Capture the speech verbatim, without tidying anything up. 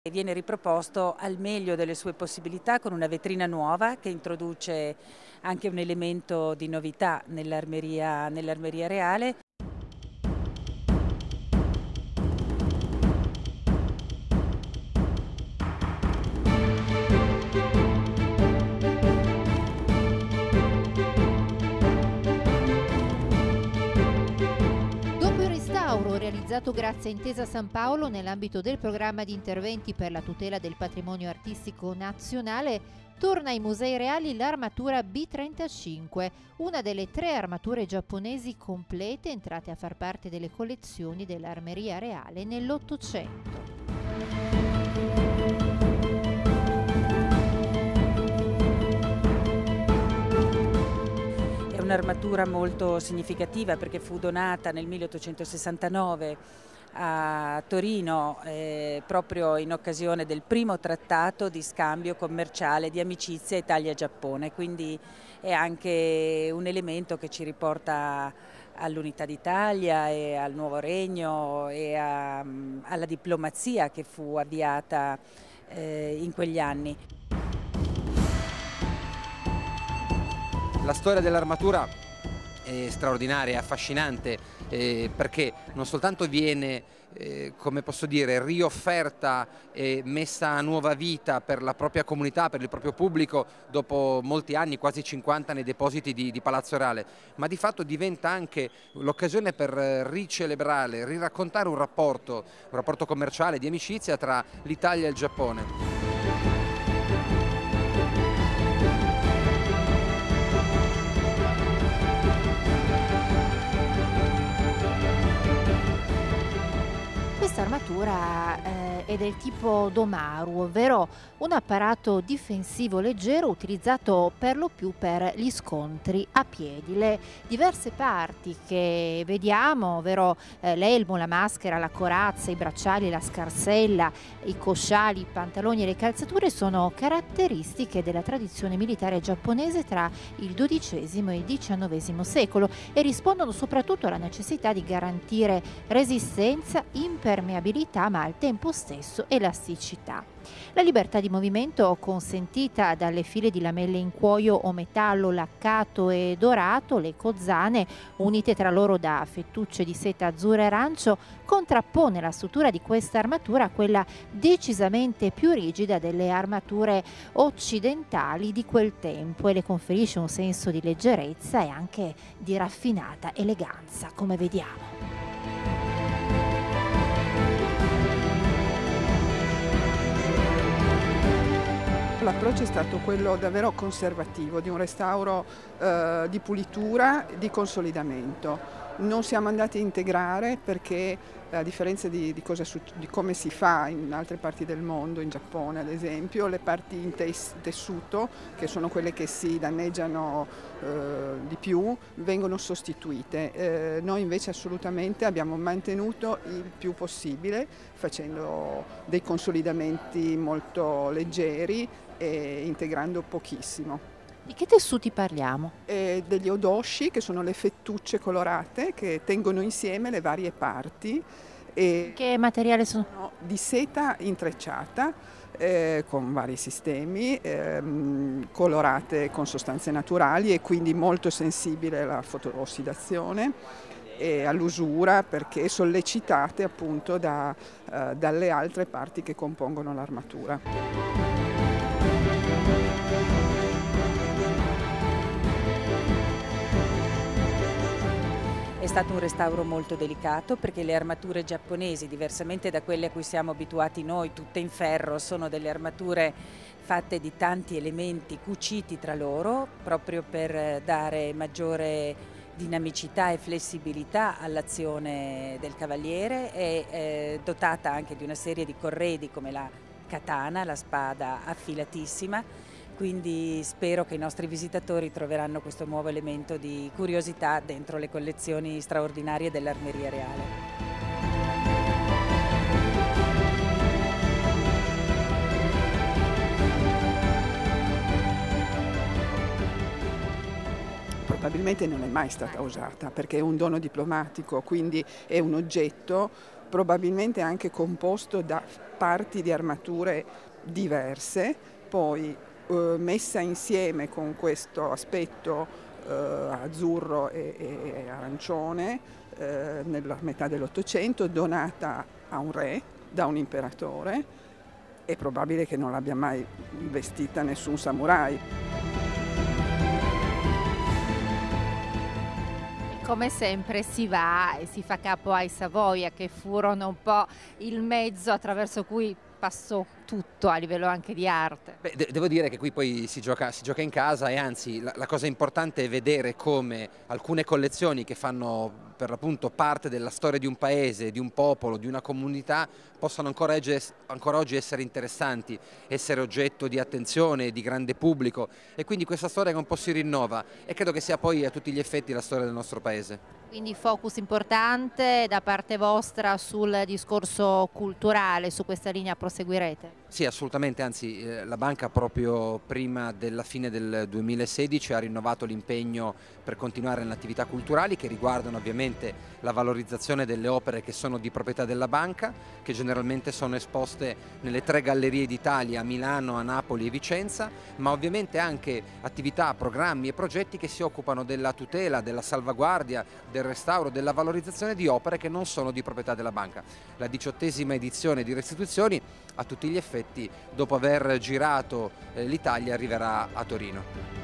Viene riproposto al meglio delle sue possibilità con una vetrina nuova che introduce anche un elemento di novità nell'Armeria nell'Armeria Reale. Realizzato grazie a Intesa San Paolo nell'ambito del programma di interventi per la tutela del patrimonio artistico nazionale, torna ai Musei Reali l'armatura B trentacinque, una delle tre armature giapponesi complete entrate a far parte delle collezioni dell'Armeria Reale nell'Ottocento. Un'armatura molto significativa perché fu donata nel milleottocentosessantanove a Torino eh, proprio in occasione del primo trattato di scambio commerciale di amicizia Italia-Giappone, quindi è anche un elemento che ci riporta all'unità d'Italia e al nuovo regno e a, alla diplomazia che fu avviata eh, in quegli anni. La storia dell'armatura è straordinaria, è affascinante eh, perché non soltanto viene, eh, come posso dire, riofferta e messa a nuova vita per la propria comunità, per il proprio pubblico dopo molti anni, quasi cinquanta nei depositi di, di Palazzo Reale, ma di fatto diventa anche l'occasione per ricelebrare, riraccontare un rapporto, un rapporto commerciale, di amicizia tra l'Italia e il Giappone. Questa armatura eh, è del tipo Domaru, ovvero un apparato difensivo leggero utilizzato per lo più per gli scontri a piedi. Le diverse parti che vediamo, ovvero eh, l'elmo, la maschera, la corazza, i bracciali, la scarsella, i cosciali, i pantaloni e le calzature, sono caratteristiche della tradizione militare giapponese tra il dodicesimo e il diciannovesimo secolo e rispondono soprattutto alla necessità di garantire resistenza, impermeabilità ma al tempo stesso elasticità. La libertà di movimento consentita dalle file di lamelle in cuoio o metallo laccato e dorato, le cozzane, unite tra loro da fettucce di seta azzurra e arancio, contrappone la struttura di questa armatura a quella decisamente più rigida delle armature occidentali di quel tempo e le conferisce un senso di leggerezza e anche di raffinata eleganza, come vediamo. L'approccio è stato quello davvero conservativo, di un restauro eh, di pulitura, di consolidamento. Non siamo andati a integrare perché, a differenza di, di, cosa, di come si fa in altre parti del mondo, in Giappone ad esempio, le parti in tes, tessuto, che sono quelle che si danneggiano eh, di più, vengono sostituite. Eh, noi invece assolutamente abbiamo mantenuto il più possibile, facendo dei consolidamenti molto leggeri e integrando pochissimo. Di che tessuti parliamo? E degli odoshi, che sono le fettucce colorate che tengono insieme le varie parti. E che materiale sono? Di seta intrecciata eh, con vari sistemi, ehm, colorate con sostanze naturali e quindi molto sensibile alla fotoossidazione e all'usura perché sollecitate appunto da, eh, dalle altre parti che compongono l'armatura. È stato un restauro molto delicato perché le armature giapponesi, diversamente da quelle a cui siamo abituati noi, tutte in ferro, sono delle armature fatte di tanti elementi cuciti tra loro, proprio per dare maggiore dinamicità e flessibilità all'azione del cavaliere. È eh, dotata anche di una serie di corredi come la katana, la spada affilatissima. Quindi spero che i nostri visitatori troveranno questo nuovo elemento di curiosità dentro le collezioni straordinarie dell'Armeria Reale. Probabilmente non è mai stata usata perché è un dono diplomatico, quindi è un oggetto probabilmente anche composto da parti di armature diverse, poi eh, messa insieme con questo aspetto eh, azzurro e, e arancione eh, nella metà dell'Ottocento, donata a un re da un imperatore. È probabile che non l'abbia mai vestita nessun samurai. Come sempre si va e si fa capo ai Savoia, che furono un po' il mezzo attraverso cui passò tutto a livello anche di arte. Beh, de devo dire che qui poi si gioca, si gioca in casa e anzi la, la cosa importante è vedere come alcune collezioni che fanno per l'appunto parte della storia di un paese, di un popolo, di una comunità possano ancora, ancora oggi essere interessanti, essere oggetto di attenzione, di grande pubblico, e quindi questa storia che un po' si rinnova e credo che sia poi a tutti gli effetti la storia del nostro paese. Quindi focus importante da parte vostra sul discorso culturale, su questa linea proseguirete? Sì, assolutamente, anzi eh, la banca proprio prima della fine del duemilasedici ha rinnovato l'impegno per continuare nelle attività culturali che riguardano ovviamente la valorizzazione delle opere che sono di proprietà della banca, che generalmente sono esposte nelle tre gallerie d'Italia, a Milano, a Napoli e Vicenza, ma ovviamente anche attività, programmi e progetti che si occupano della tutela, della salvaguardia, del restauro, della valorizzazione di opere che non sono di proprietà della banca. La diciottesima edizione di Restituzioni a tutti gli effetti, dopo aver girato eh, l'Italia, arriverà a Torino.